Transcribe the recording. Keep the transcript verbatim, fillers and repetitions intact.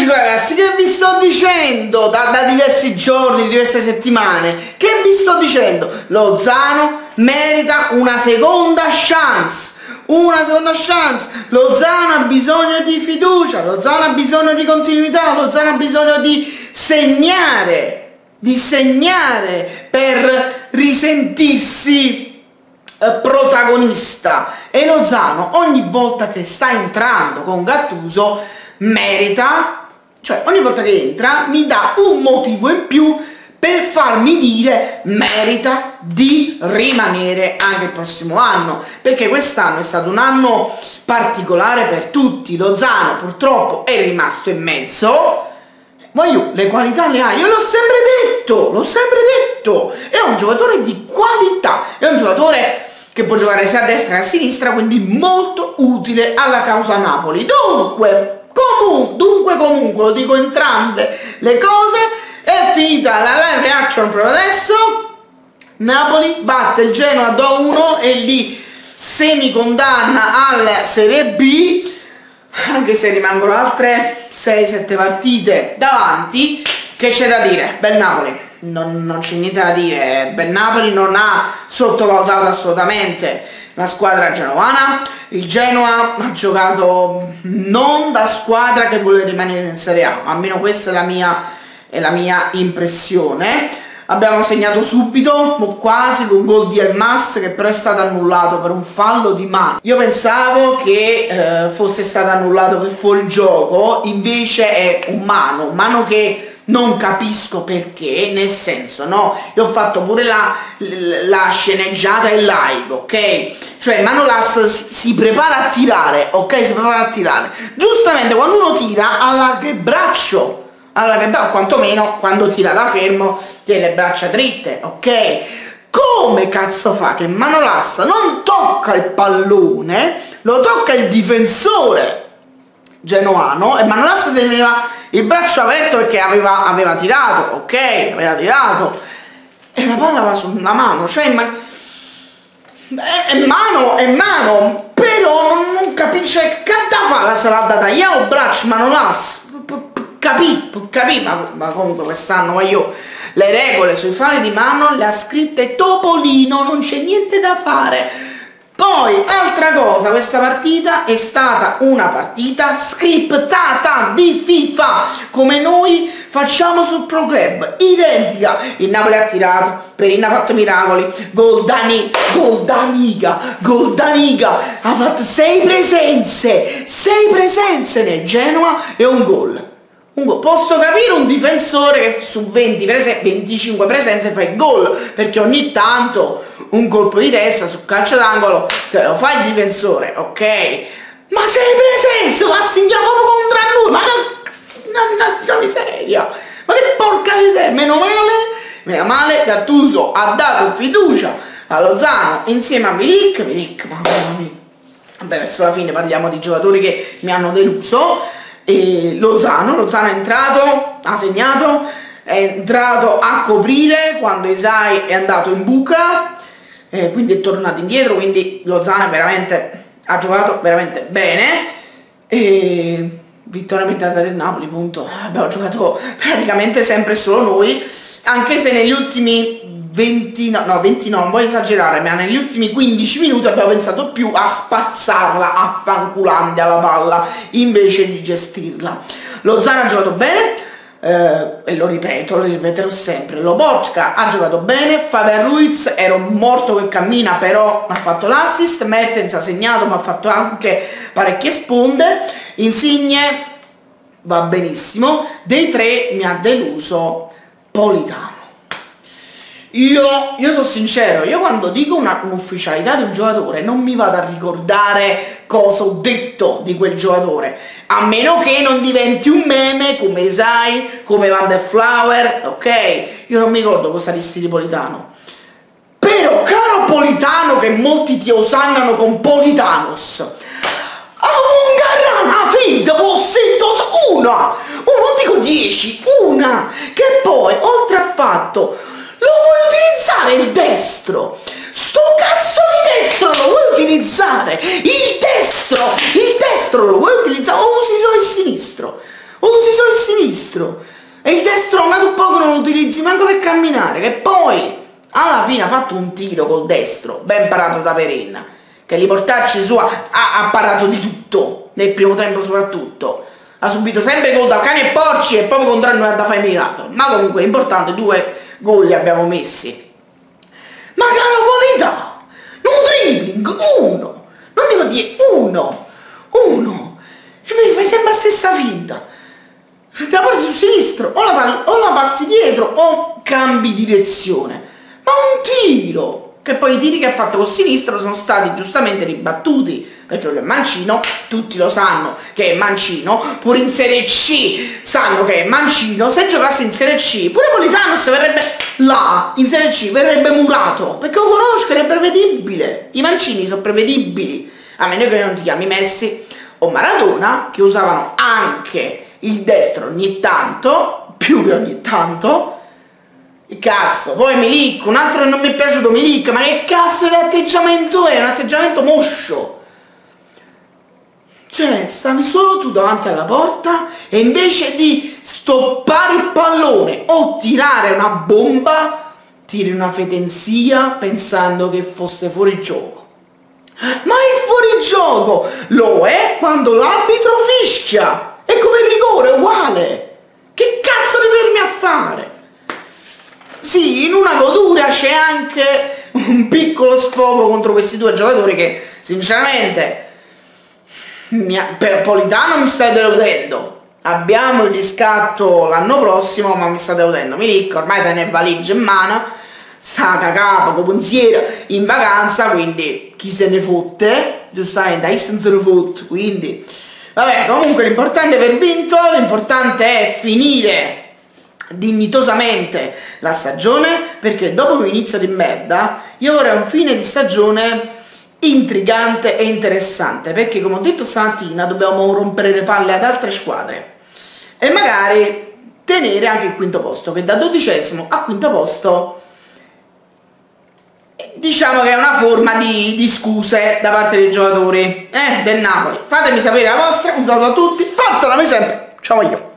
Fantastico ragazzi, che vi sto dicendo da, da diversi giorni, diverse settimane? Che vi sto dicendo? Lozano merita una seconda chance. Una seconda chance. Lozano ha bisogno di fiducia, Lozano ha bisogno di continuità, Lozano ha bisogno di segnare, di segnare per risentirsi eh, protagonista. E Lozano ogni volta che sta entrando con Gattuso merita, cioè ogni volta che entra mi dà un motivo in più per farmi dire merita di rimanere anche il prossimo anno, perché quest'anno è stato un anno particolare per tutti. Lozano purtroppo è rimasto in mezzo, ma io le qualità le ha, io l'ho sempre detto, l'ho sempre detto, è un giocatore di qualità, è un giocatore che può giocare sia a destra che a sinistra, quindi molto utile alla causa Napoli. Dunque, comunque, dunque comunque, lo dico entrambe le cose, è finita la live reaction proprio adesso. Napoli batte il Genoa due a uno e lì semi condanna alla Serie B, anche se rimangono altre sei sette partite davanti. Che c'è da dire? Bel Napoli, non, non c'è niente da dire, bel Napoli non ha sottovalutato assolutamente la squadra genovana. Il Genoa ha giocato non da squadra che vuole rimanere in Serie A, almeno questa è la mia, è la mia impressione. Abbiamo segnato subito, quasi con gol di Elmas, che però è stato annullato per un fallo di mano. Io pensavo che eh, fosse stato annullato per fuorigioco, invece è un mano, mano che non capisco perché, nel senso, no, io ho fatto pure la, la sceneggiata in live, ok? Cioè Manolas si, si prepara a tirare, ok? Si prepara a tirare. Giustamente quando uno tira allarga il braccio, allarga il braccio, quantomeno quando tira da fermo tiene le braccia dritte, ok? Come cazzo fa che Manolas non tocca il pallone, lo tocca il difensore genoano e Manolas teneva il braccio aperto perché aveva, aveva tirato, ok? Aveva tirato e la palla va sulla mano, cioè ma, è, è mano, è mano, però non, non capisce che da fa la salata da io braccio Manolas, capì, capì, ma, ma comunque quest'anno io le regole sui falli di mano le ha scritte Topolino, non c'è niente da fare. Poi, altra cosa, questa partita è stata una partita scriptata di FIFA, come noi facciamo sul Pro Club, identica. Il Napoli ha tirato, Perin ha fatto miracoli, gol da Niga, gol da Niga, gol da Niga, ha fatto sei presenze, sei presenze nel Genoa e un gol. Un gol. Posso capire un difensore che su venti presen- venticinque presenze fa il gol, perché ogni tanto un colpo di testa sul calcio d'angolo te lo fa il difensore, ok? Ma sei presenze, lo assegniamo proprio contro noi, ma che no, miseria, ma che porca miseria, meno male, meno male Gattuso ha dato fiducia a Lozano insieme a Milik, Milik, mamma mia, vabbè verso la fine parliamo di giocatori che mi hanno deluso. E Lozano, Lozano è entrato, ha segnato, è entrato a coprire quando Esai è andato in buca, eh, quindi è tornato indietro, quindi Lozano è veramente, ha giocato veramente bene. E vittoria meritata del Napoli, punto. Abbiamo giocato praticamente sempre solo noi, anche se negli ultimi venti, no, no, venti no, non voglio esagerare, ma negli ultimi quindici minuti abbiamo pensato più a spazzarla, a fanculandia la palla, invece di gestirla. Lozano ha giocato bene, eh, e lo ripeto, lo ripeterò sempre, Lobotka ha giocato bene, Fabian Ruiz era un morto che cammina, però ha fatto l'assist, Mertens ha segnato ma ha fatto anche parecchie sponde, Insigne va benissimo, dei tre mi ha deluso Politano. Io, io sono sincero, io quando dico un'ufficialità di un giocatore non mi vado a ricordare cosa ho detto di quel giocatore, a meno che non diventi un meme come Esai, come Van der Flower, ok? Io non mi ricordo cosa dissi di Politano. Però, caro Politano, che molti ti osannano con Politanos, a un garrana finta possettos una, non dico dieci, una, che poi, oltre al fatto, lo vuoi utilizzare il destro? Sto cazzo di destro lo vuoi utilizzare? Il destro! Il destro lo vuoi utilizzare? O usi solo il sinistro? O usi solo il sinistro e il destro andato un po' non lo utilizzi manco per camminare, che poi alla fine ha fatto un tiro col destro ben parato da Perin, che li portacci sua ha, ha parato di tutto nel primo tempo, soprattutto ha subito sempre gol da cani e porci e proprio contro noi da fare miracolo, ma comunque l'importante due gol li abbiamo messi. Ma caro qualità, un dribbling, uno, non dico di uno, uno, e mi fai sempre la stessa finta, te la porti sul sinistro, o la, o la passi dietro o cambi direzione, ma un tiro, che poi i tiri che ha fatto col sinistro sono stati giustamente ribattuti, perché lui è mancino, tutti lo sanno che è mancino, pure in Serie C sanno che è mancino, se giocasse in Serie C, pure Politano se verrebbe là, in Serie C, verrebbe murato, perché lo conosco, è prevedibile, i mancini sono prevedibili, a meno che non ti chiami Messi o Maradona, che usavano anche il destro ogni tanto, più che ogni tanto. Cazzo, poi Milik, un altro che non mi è piaciuto, Milik, ma che cazzo di atteggiamento è? Un atteggiamento moscio. Cioè, stavi solo tu davanti alla porta e invece di stoppare il pallone o tirare una bomba, tiri una fetensia pensando che fosse fuori gioco. Ma il fuorigioco lo è quando l'arbitro fischia, è come il rigore, è uguale. Che cazzo ti fermi a fare? Sì, in una goduria c'è anche un piccolo sfogo contro questi due giocatori che sinceramente mia, per Politano mi sta deludendo. Abbiamo il riscatto l'anno prossimo, ma mi sta deludendo. Milik ormai tiene il valigia in mano, sta cacà, poco pensiero, in vacanza, quindi chi se ne fotte, giustamente, chi se ne fotte, quindi vabbè, comunque l'importante è aver vinto, l'importante è finire dignitosamente la stagione, perché dopo un inizio di merda io vorrei un fine di stagione intrigante e interessante, perché come ho detto stamattina dobbiamo rompere le palle ad altre squadre e magari tenere anche il quinto posto, che da dodicesimo a quinto posto diciamo che è una forma di, di scuse da parte dei giocatori eh, del Napoli. Fatemi sapere la vostra, un saluto a tutti, forza la sempre, ciao io.